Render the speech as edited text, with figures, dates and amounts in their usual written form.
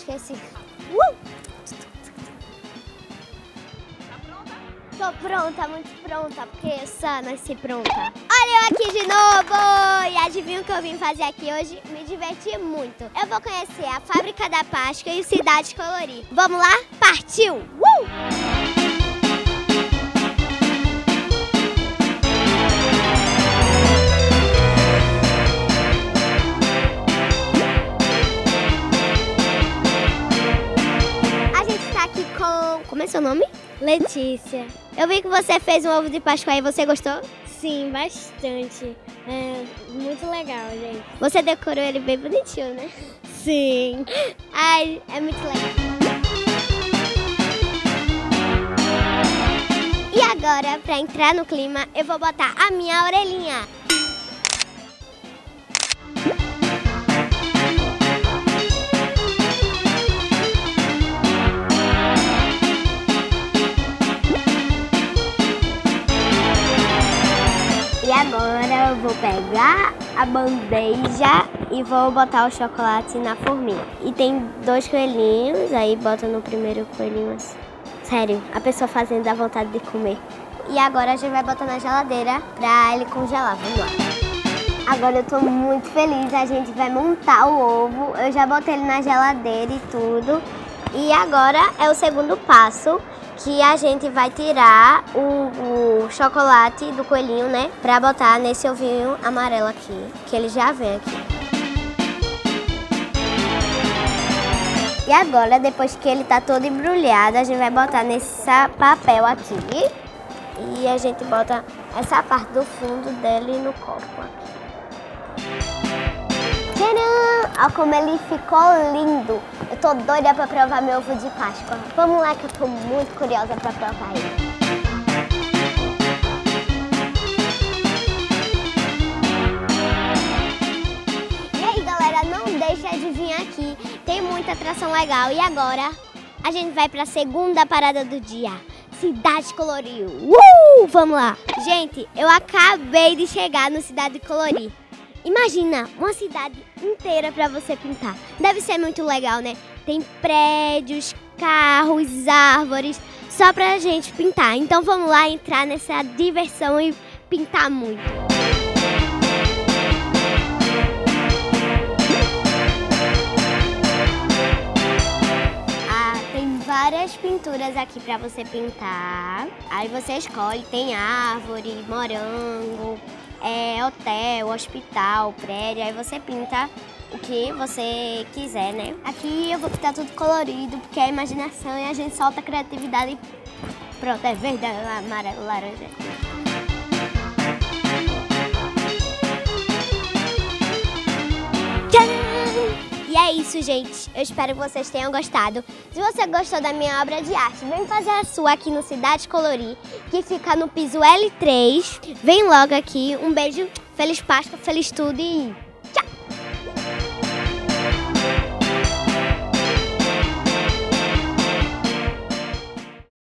esqueci. Tô pronta, muito pronta, porque eu só nasci pronta. Olha eu aqui de novo! E adivinha o que eu vim fazer aqui hoje? Me diverti muito. Eu vou conhecer a Fábrica da Páscoa e o Cidade Colorir. Vamos lá? Partiu! A gente tá aqui com... Como é seu nome? Letícia. Eu vi que você fez um ovo de Páscoa aí, você gostou? Sim, bastante. É muito legal, gente. Você decorou ele bem bonitinho, né? Sim. Ai, é muito legal. E agora, pra entrar no clima, eu vou botar a minha orelhinha. E agora eu vou pegar a bandeja e vou botar o chocolate na forminha. E tem 2 coelhinhos, aí bota no primeiro coelhinho assim. Sério, a pessoa fazendo a vontade de comer. E agora a gente vai botar na geladeira pra ele congelar. Vamos lá. Agora eu tô muito feliz, a gente vai montar o ovo. Eu já botei ele na geladeira e tudo. E agora é o segundo passo, que a gente vai tirar o chocolate do coelhinho, né? Pra botar nesse ovinho amarelo aqui, que ele já vem aqui. E agora, depois que ele tá todo embrulhado, a gente vai botar nesse papel aqui. E a gente bota essa parte do fundo dele no copo aqui. Tcharam! Olha como ele ficou lindo. Eu tô doida pra provar meu ovo de Páscoa. Vamos lá que eu tô muito curiosa pra provar ele. E aí, galera, não deixa de vir aqui. Tem muita atração legal. E agora, a gente vai pra segunda parada do dia. Cidade Colorir. Vamos lá. Gente, eu acabei de chegar no Cidade Colorir. Imagina uma cidade inteira para você pintar. Deve ser muito legal, né? Tem prédios, carros, árvores, só pra gente pintar. Então vamos lá entrar nessa diversão e pintar muito. Tem várias pinturas aqui para você pintar. Aí você escolhe, tem árvore, morango, hotel, hospital, prédio, aí você pinta o que você quiser, né? Aqui eu vou pintar tudo colorido, porque é a imaginação e a gente solta a criatividade. Pronto, é verde, amarelo, laranja. Tcharam! E é isso, gente. Eu espero que vocês tenham gostado. Se você gostou da minha obra de arte, vem fazer a sua aqui no Cidade Colorir, que fica no piso L3. Vem logo aqui. Um beijo, feliz Páscoa, feliz tudo e...